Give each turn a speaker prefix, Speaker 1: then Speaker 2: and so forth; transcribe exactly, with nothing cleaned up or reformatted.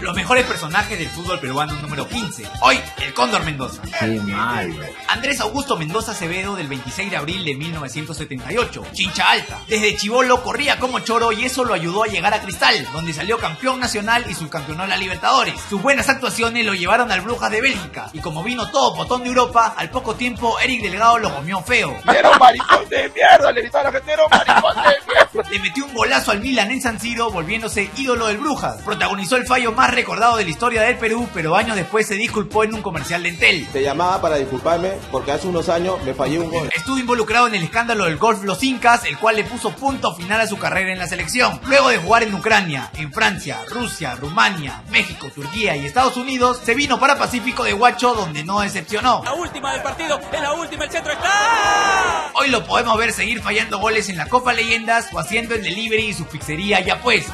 Speaker 1: Los mejores personajes del fútbol peruano número quince. Hoy, el Cóndor Mendoza.
Speaker 2: Qué malo.
Speaker 1: Andrés Augusto Mendoza Acevedo, del veintiséis de abril de mil novecientos setenta y ocho. Chincha alta. Desde chibolo corría como choro y eso lo ayudó a llegar a Cristal, donde salió campeón nacional y subcampeonó la Libertadores. Sus buenas actuaciones lo llevaron al Brujas de Bélgica, y como vino todo potón de Europa, al poco tiempo Eric Delgado lo comió feo.
Speaker 3: ¡Era un maricón de mierda! Le gritaba a la gente, ¡era un maricón de mierda!
Speaker 1: Le metió un golazo al Milan en San Siro, volviéndose ídolo del Brujas. Protagonizó el fallo más recordado de la historia del Perú, pero años después se disculpó en un comercial de Entel.
Speaker 3: Te llamaba para disculparme porque hace unos años me fallé un gol.
Speaker 1: Estuvo involucrado en el escándalo del golf Los Incas, el cual le puso punto final a su carrera en la selección. Luego de jugar en Ucrania, en Francia, Rusia, Rumania, México, Turquía y Estados Unidos, se vino para Pacífico de Huacho, donde no decepcionó.
Speaker 4: La última del partido, es la última, el centro está.
Speaker 1: Hoy lo podemos ver seguir fallando goles en la Copa Leyendas o haciendo el delivery y su pizzería Ya Pues.